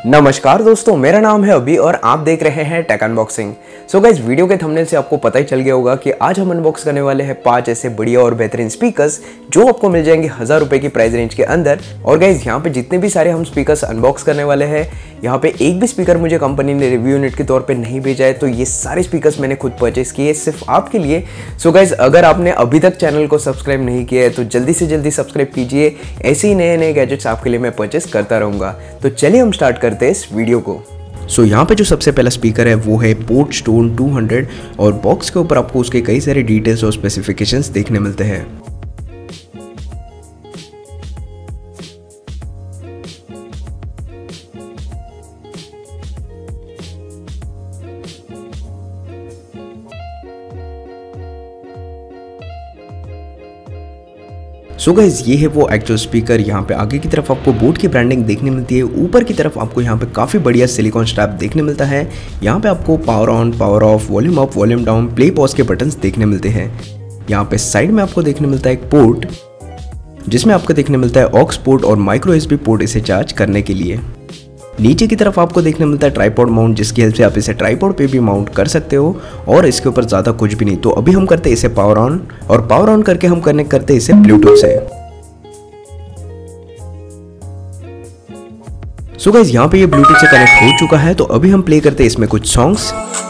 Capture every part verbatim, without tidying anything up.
नमस्कार दोस्तों, मेरा नाम है अभी और आप देख रहे हैं tech unboxing. So guys, video के थंबनेल से आपको पता ही चल गया होगा कि आज हम अनबॉक्स करने वाले हैं पांच ऐसे बढ़िया और बेहतरीन स्पीकर्स जो आपको मिल जाएंगे हजार रुपए की प्राइस रेंज के अंदर। और गाइस, यहाँ पे जितने भी सारे हम स्पीकर्स अनबॉक्स करने वाले हैं, यहाँ पे एक भी स्पीकर मुझे कंपनी ने रिव्यू यूनिट के तौर पे नहीं भेजा है, तो ये सारे स्पीकर्स मैंने खुद परचेस किए सिर्फ आपके लिए। सो गाइस, अगर आपने अभी तक चैनल को सब्सक्राइब नहीं किया है तो जल्दी से जल्दी सब्सक्राइब कीजिए। ऐसे ही नए नए गैजेट्स आपके लिए मैं परचेस करता रहूंगा। तो चलिए हम स्टार्ट करते हैं इस वीडियो को। सो so, यहाँ पे जो सबसे पहला स्पीकर है वो है पोर्ट स्टोन टू हंड्रेड और बॉक्स के ऊपर आपको उसके कई सारे डिटेल्स और स्पेसिफिकेशंस देखने मिलते हैं। सो so गाइज, ये है वो एक्चुअल स्पीकर। यहाँ पे आगे की तरफ आपको बोट की ब्रांडिंग देखने मिलती है। ऊपर की तरफ आपको यहाँ पे काफ़ी बढ़िया सिलिकॉन स्ट्रैप देखने मिलता है। यहाँ पे आपको power on, power off, volume up, volume down, play pause के बटन्स देखने मिलते हैं। यहाँ पे साइड में आपको देखने मिलता है एक पोर्ट जिसमें आपको देखने मिलता है ऑक्स पोर्ट और माइक्रो एसबी पोर्ट इसे चार्ज करने के लिए। नीचे की तरफ आपको देखने मिलता है ट्राइपॉड माउंट, जिसकी हेल्प से आप इसे ट्राइपॉड पे भी माउंट कर सकते हो। और इसके ऊपर ज़्यादा कुछ भी नहीं। तो अभी हम करते हैं इसे पावर ऑन, और पावर ऑन करके हम कनेक्ट करते हैं इसे ब्लूटूथ से। सो गाइस, यहाँ पे ये ब्लूटूथ से कनेक्ट हो चुका है। तो अभी हम प्ले करते हैं इसमें कुछ सॉन्ग्स।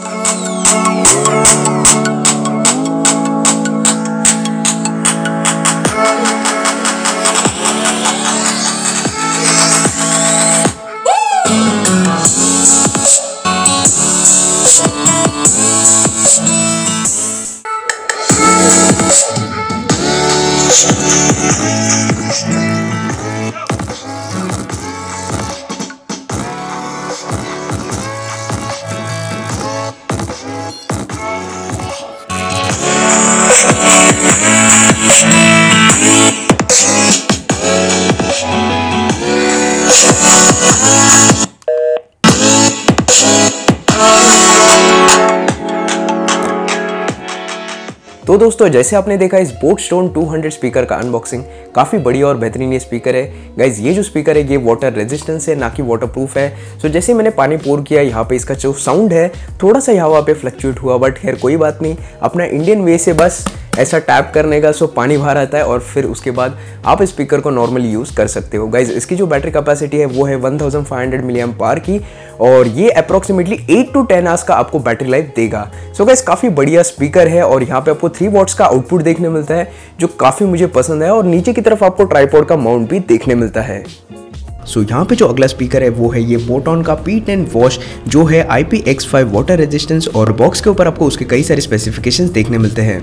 तो दोस्तों, जैसे आपने देखा इस boat stone two hundred speaker का अनबॉक्सिंग, काफ़ी बढ़िया और बेहतरीन ये स्पीकर है। गाइज, ये जो स्पीकर है ये वाटर रेजिस्टेंस है, ना कि वाटर प्रूफ है। सो जैसे मैंने पानी पोर किया, यहाँ पे इसका जो साउंड है थोड़ा सा हवा पे फ्लक्चुएट हुआ, बट खैर कोई बात नहीं। अपना इंडियन वे से बस ऐसा टैप करने का, सो पानी बाहर आता है और फिर उसके बाद आप स्पीकर को नॉर्मली यूज़ कर सकते हो। गाइज, इसकी जो बैटरी कैपेसिटी है वो है one thousand five hundred milli amp hour की, और ये approximately eight to ten hours का आपको बैटरी लाइफ देगा। सो गाइज, काफ़ी बढ़िया स्पीकर है। और यहाँ पे आपको थ्री वॉट्स का आउटपुट देखने मिलता है जो काफ़ी मुझे पसंद है। और नीचे की तरफ आपको ट्राइपॉड का माउंट भी देखने मिलता है। सो so, यहाँ पे जो अगला स्पीकर है वो है ये बोटॉन का पी टेन वॉश, जो है I P X five water resistance, और बॉक्स के ऊपर आपको उसके कई सारे स्पेसिफिकेशंस देखने मिलते हैं।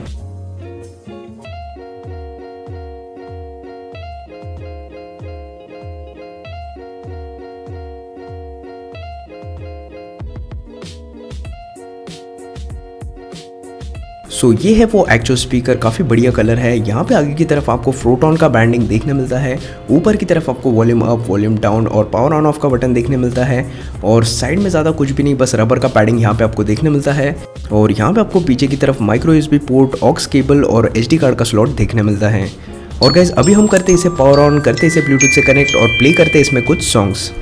सो so, ये है वो एक्चुअल स्पीकर। काफ़ी बढ़िया कलर है। यहाँ पे आगे की तरफ आपको फ्रोटॉन का ब्रांडिंग देखने मिलता है। ऊपर की तरफ आपको वॉल्यूम अप, वॉल्यूम डाउन और पावर ऑन ऑफ का बटन देखने मिलता है। और साइड में ज़्यादा कुछ भी नहीं, बस रबर का पैडिंग यहाँ पे आपको देखने मिलता है। और यहाँ पे आपको पीछे की तरफ micro USB port, aux cable और एचडी कार्ड का स्लॉट देखने मिलता है। और गाइस, अभी हम करते इसे पावर ऑन, करते इसे ब्लूटूथ से कनेक्ट और प्ले करते इसमें कुछ सॉन्ग्स।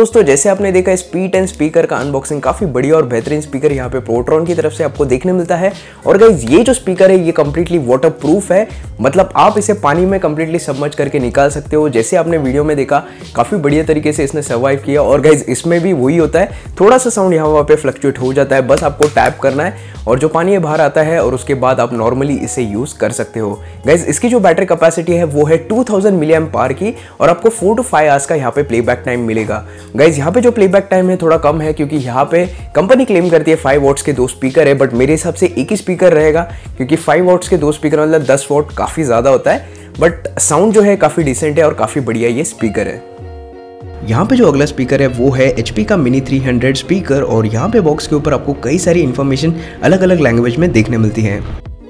दोस्तों जैसे आपने देखा इस पी टेन स्पीकर का अनबॉक्सिंग, काफी बढ़िया और बेहतरीन स्पीकर यहाँ पे प्रोट्रॉन की तरफ से आपको देखने मिलता है। और गाइज ये जो स्पीकर है ये कंप्लीटली वाटर प्रूफ है, मतलब आप इसे पानी में कंप्लीटली सबमर्ज करके निकाल सकते हो। जैसे आपने वीडियो में देखा काफी बढ़िया तरीके से इसने सर्वाइव किया। और गाइज इसमें भी वही होता है, थोड़ा सा साउंड यहाँ वहाँ पे फ्लक्चुएट हो जाता है, बस आपको टैप करना है और जो पानी है बाहर आता है और उसके बाद आप नॉर्मली इसे यूज कर सकते हो। गाइज इसकी जो बैटरी कैपेसिटी है वो है two thousand milli amp hour की और आपको फोर टू फाइव आवर्स का यहाँ पे प्लेबैक टाइम मिलेगा। गाइज यहाँ पे जो प्लेबैक टाइम है थोड़ा कम है, क्योंकि यहाँ पे कंपनी क्लेम करती है फाइव वॉट्स के दो स्पीकर है, बट मेरे हिसाब से एक ही स्पीकर रहेगा, क्योंकि फाइव वॉट्स के दो स्पीकर मतलब दस वॉट काफी ज्यादा होता है। बट साउंड जो है काफी डिसेंट है और काफी बढ़िया ये स्पीकर है। यहाँ पे जो अगला स्पीकर है वो है एच पी का मिनी थ्री हंड्रेड स्पीकर और यहाँ पे बॉक्स के ऊपर आपको कई सारी इन्फॉर्मेशन अलग अलग लैंग्वेज में देखने मिलती है।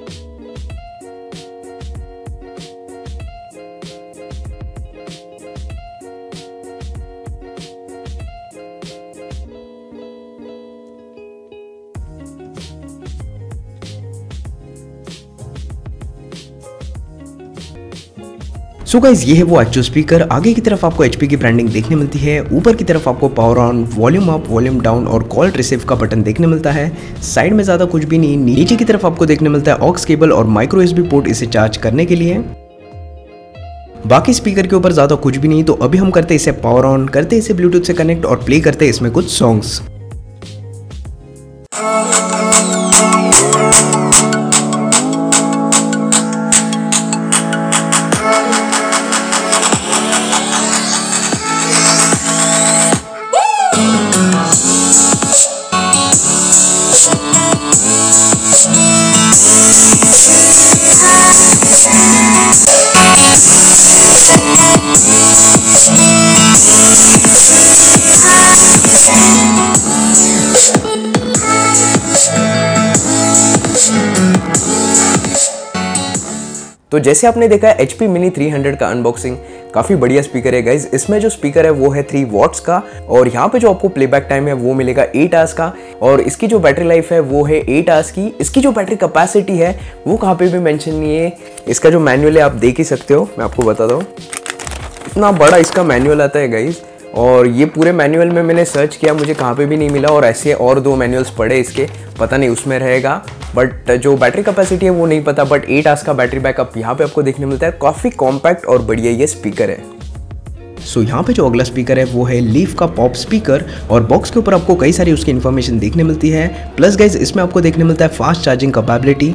सो so गाइज ये है वो एक्चुअल स्पीकर। आगे की तरफ आपको एच पी की ब्रांडिंग देखने मिलती है, ऊपर की तरफ आपको power on, volume up, volume down और कॉल रिसीव का बटन देखने मिलता है। साइड में ज्यादा कुछ भी नहीं, नीचे की तरफ आपको देखने मिलता है ऑक्स केबल और माइक्रो यूएसबी पोर्ट इसे चार्ज करने के लिए। बाकी स्पीकर के ऊपर ज्यादा कुछ भी नहीं। तो अभी हम करते इसे पावर ऑन, करते इसे ब्लूटूथ से कनेक्ट और प्ले करते इसमें कुछ सॉन्ग्स। तो जैसे आपने देखा है H P mini three hundred का अनबॉक्सिंग, काफी बढ़िया स्पीकर है गाइज। इसमें जो स्पीकर है वो है थ्री वॉट्स का और यहाँ पे जो आपको प्लेबैक टाइम है वो मिलेगा एट आवर्स का और इसकी जो बैटरी लाइफ है वो है एट आवर्स की। इसकी जो बैटरी कैपेसिटी है वो कहाँ पे भी मेंशन नहीं है। इसका जो मैनुअल है आप देख ही सकते हो, मैं आपको बताता हूँ, इतना बड़ा इसका मैनुअल आता है गाइज। और ये पूरे मैनुअल में मैंने सर्च किया, मुझे कहाँ पे भी नहीं मिला और ऐसे और दो मैनुअल्स पड़े इसके, पता नहीं उसमें रहेगा। बट जो बैटरी कैपेसिटी है वो नहीं पता, बट एट आवर्स का बैटरी बैकअप यहाँ पे आपको देखने मिलता है। काफ़ी कॉम्पैक्ट और बढ़िया ये स्पीकर है। सो so, यहाँ पे जो अगला स्पीकर है वो है लीफ का पॉप स्पीकर और बॉक्स के ऊपर आपको कई सारी उसकी इन्फॉर्मेशन देखने मिलती है। प्लस गाइज इसमें आपको देखने मिलता है fast charging capability.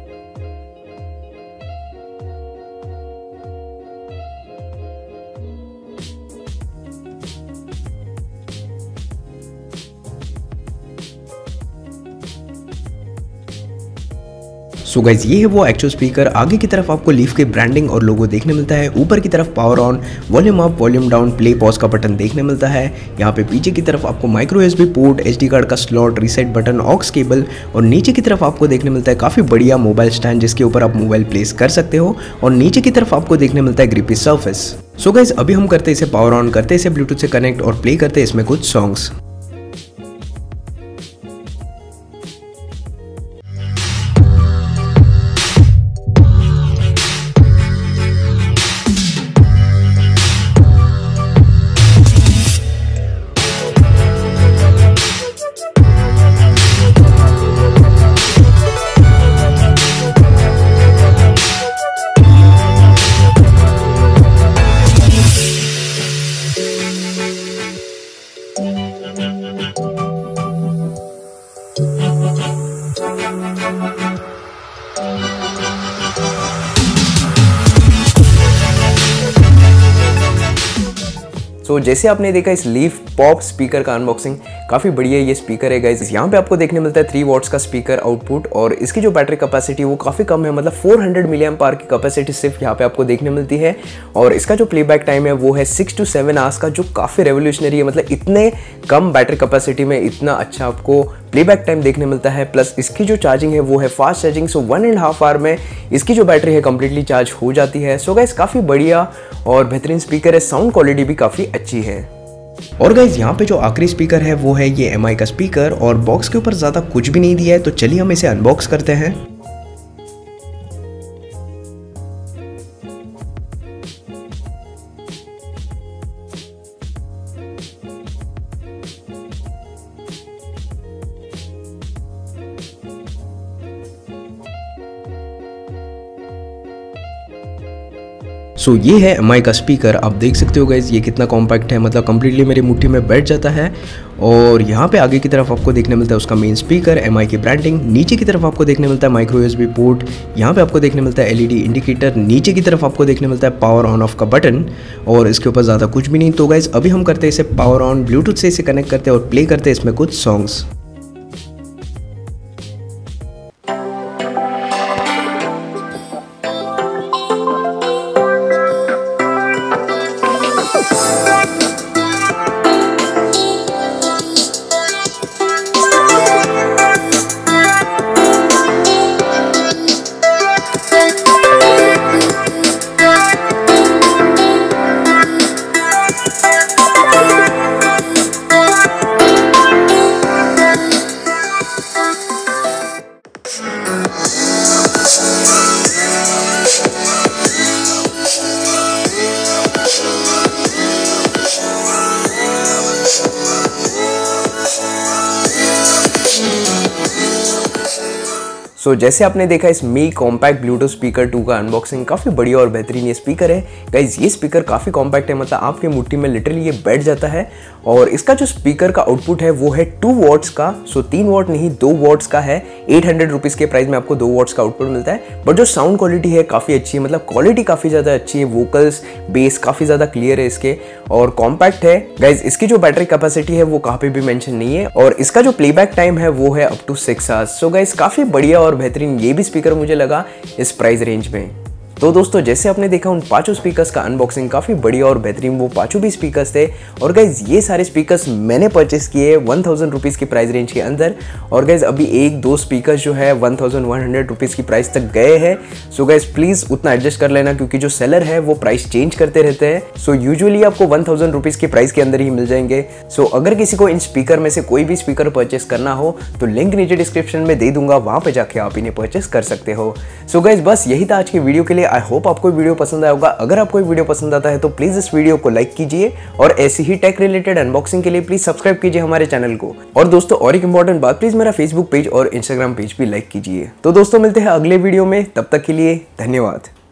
So so guys ये है वो एक्चुअल स्पीकर। आगे की तरफ आपको लीफ के ब्रांडिंग और लोगो देखने मिलता है, ऊपर की तरफ power on, volume up, volume down, play pause का बटन देखने मिलता है। यहाँ पे पीछे की तरफ आपको micro USB port, HD card का slot, reset button, aux cable और नीचे की तरफ आपको देखने मिलता है काफी बढ़िया मोबाइल स्टैंड जिसके ऊपर आप मोबाइल प्लेस कर सकते हो और नीचे की तरफ आपको देखने मिलता है ग्रिपी सरफेस। सो गाइज अभी हम करते इसे पावर ऑन, करते इसे ब्लूटूथ से कनेक्ट और प्ले करते इसमें कुछ सॉन्ग्स। सो so, जैसे आपने देखा इस लीफ पॉप स्पीकर का अनबॉक्सिंग, काफ़ी बढ़िया ये स्पीकर है गाइस। यहाँ पे आपको देखने मिलता है थ्री वॉट्स का स्पीकर आउटपुट और इसकी जो बैटरी कैपेसिटी वो काफ़ी कम है, मतलब four hundred milli amp hour की कैपेसिटी सिर्फ यहाँ पे आपको देखने मिलती है। और इसका जो प्लेबैक टाइम है वो है सिक्स टू सेवन आवर्स का, जो काफ़ी रेवोल्यूशनरी है, मतलब इतने कम बैटरी कैपेसिटी में इतना अच्छा आपको प्लेबैक टाइम देखने मिलता है। प्लस इसकी जो चार्जिंग है वो है fast charging, so one and half hour में इसकी जो बैटरी है कंप्लीटली चार्ज हो जाती है। सो गाइस काफ़ी बढ़िया और बेहतरीन स्पीकर है, साउंड क्वालिटी भी काफ़ी अच्छी है। और गाइज यहाँ पे जो आखिरी स्पीकर है वो है ये एम आई का स्पीकर और बॉक्स के ऊपर ज़्यादा कुछ भी नहीं दिया है, तो चलिए हम इसे अनबॉक्स करते हैं। सो ये है एम आई का स्पीकर। आप देख सकते हो गाइज ये कितना कॉम्पैक्ट है, मतलब कम्प्लीटली मेरी मुट्ठी में बैठ जाता है। और यहाँ पे आगे की तरफ आपको देखने मिलता है उसका मेन स्पीकर, एम आई की ब्रांडिंग। नीचे की तरफ आपको देखने मिलता है माइक्रो यूएसबी पोर्ट। यहाँ पे आपको देखने मिलता है एल ई डी इंडिकेटर। नीचे की तरफ आपको देखने मिलता है पावर ऑन ऑफ का बटन, और इसके ऊपर ज़्यादा कुछ भी नहीं। तो गाइज अभी हम करते हैं इसे पावर ऑन, ब्लूटूथ से इसे कनेक्ट करते हैं और प्ले करते हैं इसमें कुछ सॉन्ग्स। सो so, जैसे आपने देखा इस Mi compact Bluetooth speaker two का अनबॉक्सिंग, काफ़ी बढ़िया और बेहतरीन ये स्पीकर है गाइज। ये स्पीकर काफ़ी कॉम्पैक्ट है, मतलब आपके मुट्ठी में लिटरली ये बैठ जाता है। और इसका जो स्पीकर का आउटपुट है वो है टू वॉट्स का। सो so, तीन वॉट नहीं दो वॉट्स का है। एट हंड्रेड रुपीज़ के प्राइस में आपको दो वॉट्स का आउटपुट मिलता है। बट जो साउंड क्वालिटी है काफ़ी अच्छी है, मतलब क्वालिटी काफ़ी ज़्यादा अच्छी है। वोकल्स बेस काफ़ी ज़्यादा क्लियर है इसके, और कॉम्पैक्ट है गाइज। इसकी जो बैटरी कैपेसिटी है वो कहाँ पे भी मेंशन नहीं है, और इसका जो प्लेबैक टाइम है वो है up to six hours. So guys काफ़ी बढ़िया और बेहतरीन ये भी स्पीकर मुझे लगा इस प्राइस रेंज में। तो दोस्तों जैसे आपने देखा उन पांचों स्पीकर्स का अनबॉक्सिंग काफ़ी बढ़िया और बेहतरीन वो पांचों भी स्पीकर्स थे। और गाइज ये सारे स्पीकर्स मैंने परचेस किए वन थाउजेंड रुपीज़ की प्राइस रेंज के अंदर। और गाइज अभी एक दो स्पीकर्स जो है one thousand one hundred rupees की प्राइस तक गए हैं। सो गाइज प्लीज़ उतना एडजस्ट कर लेना, क्योंकि जो सेलर है वो प्राइस चेंज करते रहते हैं। सो यूजुअली आपको वन थाउजेंड रुपीज़ की प्राइस के अंदर ही मिल जाएंगे। सो अगर किसी को इन स्पीकर में से कोई भी स्पीकर परचेस करना हो तो लिंक नीचे डिस्क्रिप्शन में दे दूंगा, वहाँ पर जाके आप इन्हें परचेस कर सकते हो। सो गाइज बस यही था आज की वीडियो के लिए। आई होप आपको वीडियो पसंद आया होगा। अगर आपको ये वीडियो पसंद आता है तो प्लीज इस वीडियो को लाइक कीजिए, और ऐसी ही टेक रिलेटेड अनबॉक्सिंग के लिए प्लीज सब्सक्राइब कीजिए हमारे चैनल को। और दोस्तों और एक इंपॉर्टेंट बात, प्लीज मेरा फेसबुक पेज और इंस्टाग्राम पेज भी लाइक कीजिए। तो दोस्तों मिलते हैं अगले वीडियो में, तब तक के लिए धन्यवाद।